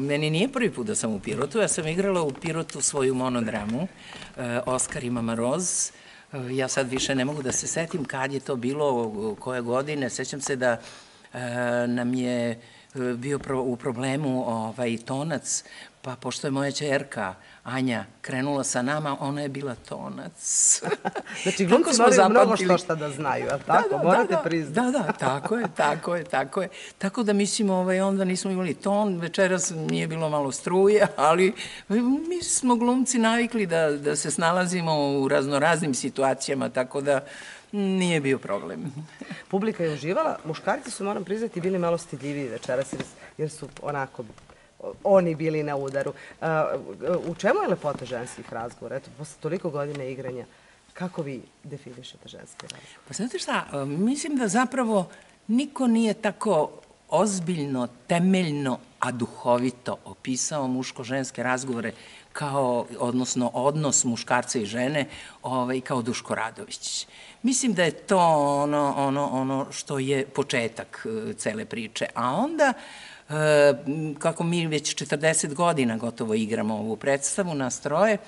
meni nije prvi put da sam u Pirotu. Ja sam igrala u Pirotu svoju monodramu Oskar i Mama Roz. Ja sad više ne mogu da se setim kad je to bilo, koje godine. Sećam se da nam je bio u problemu tonac, pa pošto je moja ćerka Anja krenula sa nama, ona je bila tonac. Znači, glumci moraju mnogo što da znaju, a tako? Morate priznati. Da, tako je. Tako da, mislim, onda nismo imali ton, večeras nije bilo malo struje, ali mi smo glumci navikli da se snalazimo u raznoraznim situacijama, tako da nije bio problem. Publika je uživala. Muškarci su, moram priznati, bili malo stidljiviji večeras, jer su onako oni bili na udaru. U čemu je lepota ženskih razgovora? Eto, posle toliko godina igranja, kako vi definišete ženske razgovore? Pa znate šta, mislim da zapravo niko nije tako ozbiljno, temeljno, a duhovito opisao muško-ženske razgovore odnosno odnos muškarca i žene kao Duško Radović. Mislim da je to ono što je početak cele priče. A onda, kako mi već 40 godina gotovo igramo ovu predstavu nas troje,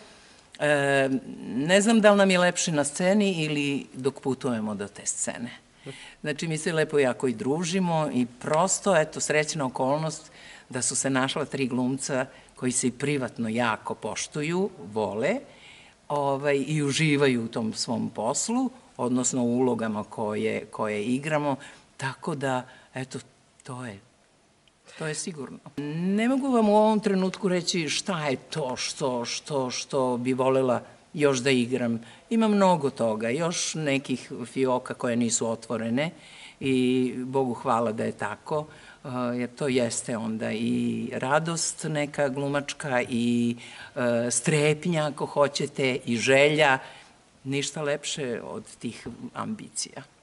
ne znam da li nam je lepše na sceni ili dok putujemo do te scene. Znači, mi se lepo jako i družimo i prosto, eto, srećna okolnost da su se našla 3 glumca koji se i privatno jako poštuju, vole i uživaju u tom svom poslu, odnosno u ulogama koje igramo, tako da, eto, to je sigurno. Ne mogu vam u ovom trenutku reći šta je to što bi volela još da igram. Ima mnogo toga, još nekih fioka koje nisu otvorene i Bogu hvala da je tako, jer to jeste onda i radost neka glumačka i strepnja ako hoćete i želja, ništa lepše od tih ambicija.